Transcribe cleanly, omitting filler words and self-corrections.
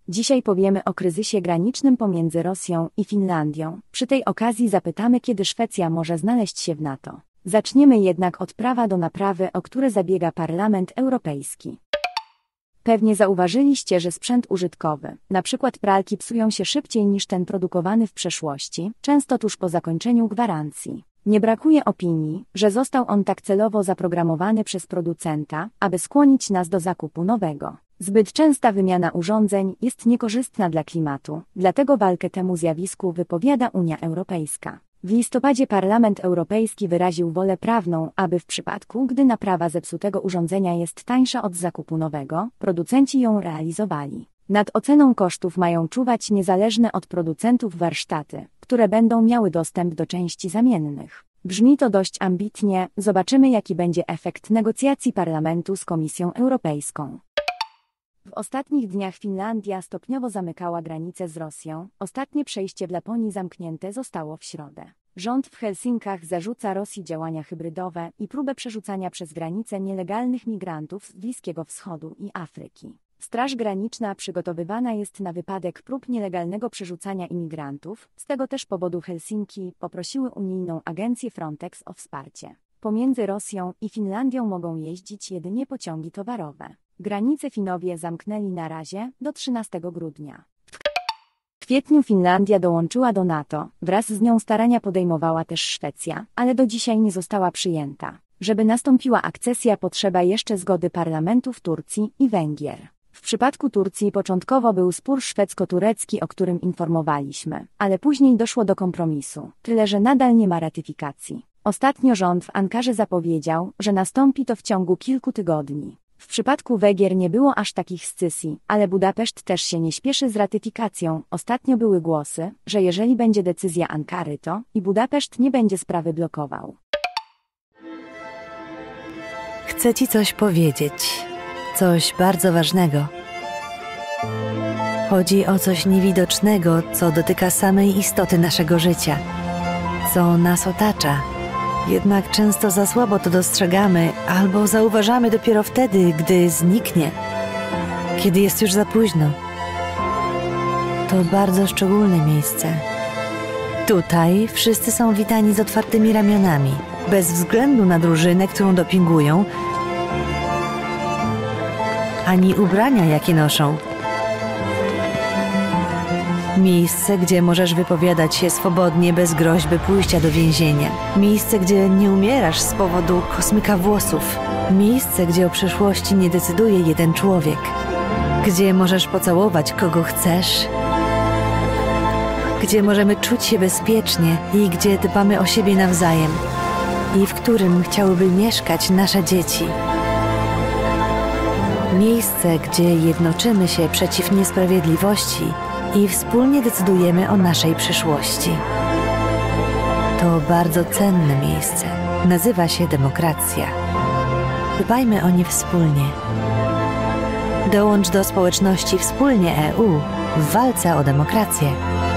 Dzisiaj powiemy o kryzysie granicznym pomiędzy Rosją i Finlandią. Przy tej okazji zapytamy, kiedy Szwecja może znaleźć się w NATO. Zaczniemy jednak od prawa do naprawy, o które zabiega Parlament Europejski. Pewnie zauważyliście, że sprzęt użytkowy, np. pralki, psują się szybciej niż ten produkowany w przeszłości, często tuż po zakończeniu gwarancji. Nie brakuje opinii, że został on tak celowo zaprogramowany przez producenta, aby skłonić nas do zakupu nowego. Zbyt częsta wymiana urządzeń jest niekorzystna dla klimatu, dlatego walkę temu zjawisku wypowiada Unia Europejska. W listopadzie Parlament Europejski wyraził wolę prawną, aby w przypadku, gdy naprawa zepsutego urządzenia jest tańsza od zakupu nowego, producenci ją realizowali. Nad oceną kosztów mają czuwać niezależne od producentów warsztaty, które będą miały dostęp do części zamiennych. Brzmi to dość ambitnie, zobaczymy, jaki będzie efekt negocjacji Parlamentu z Komisją Europejską. W ostatnich dniach Finlandia stopniowo zamykała granicę z Rosją, ostatnie przejście w Laponii zamknięte zostało w środę. Rząd w Helsinkach zarzuca Rosji działania hybrydowe i próbę przerzucania przez granicę nielegalnych migrantów z Bliskiego Wschodu i Afryki. Straż Graniczna przygotowywana jest na wypadek prób nielegalnego przerzucania imigrantów, z tego też powodu Helsinki poprosiły unijną agencję Frontex o wsparcie. Pomiędzy Rosją i Finlandią mogą jeździć jedynie pociągi towarowe. Granice Finowie zamknęli na razie do 13 grudnia. W kwietniu Finlandia dołączyła do NATO, wraz z nią starania podejmowała też Szwecja, ale do dzisiaj nie została przyjęta. Żeby nastąpiła akcesja, potrzeba jeszcze zgody parlamentów Turcji i Węgier. W przypadku Turcji początkowo był spór szwedzko-turecki, o którym informowaliśmy, ale później doszło do kompromisu, tyle że nadal nie ma ratyfikacji. Ostatnio rząd w Ankarze zapowiedział, że nastąpi to w ciągu kilku tygodni. W przypadku Węgier nie było aż takich scysji, ale Budapeszt też się nie śpieszy z ratyfikacją. Ostatnio były głosy, że jeżeli będzie decyzja Ankary, to i Budapeszt nie będzie sprawy blokował. Chcę Ci coś powiedzieć. Coś bardzo ważnego. Chodzi o coś niewidocznego, co dotyka samej istoty naszego życia, co nas otacza. Jednak często za słabo to dostrzegamy albo zauważamy dopiero wtedy, gdy zniknie, kiedy jest już za późno. To bardzo szczególne miejsce. Tutaj wszyscy są witani z otwartymi ramionami, bez względu na drużynę, którą dopingują, ani ubrania, jakie noszą. Miejsce, gdzie możesz wypowiadać się swobodnie, bez groźby pójścia do więzienia. Miejsce, gdzie nie umierasz z powodu kosmyka włosów. Miejsce, gdzie o przyszłości nie decyduje jeden człowiek. Gdzie możesz pocałować kogo chcesz. Gdzie możemy czuć się bezpiecznie i gdzie dbamy o siebie nawzajem. I w którym chciałyby mieszkać nasze dzieci. Miejsce, gdzie jednoczymy się przeciw niesprawiedliwości i wspólnie decydujemy o naszej przyszłości. To bardzo cenne miejsce. Nazywa się demokracja. Dbajmy o nie wspólnie. Dołącz do społeczności Wspólnie EU w walce o demokrację.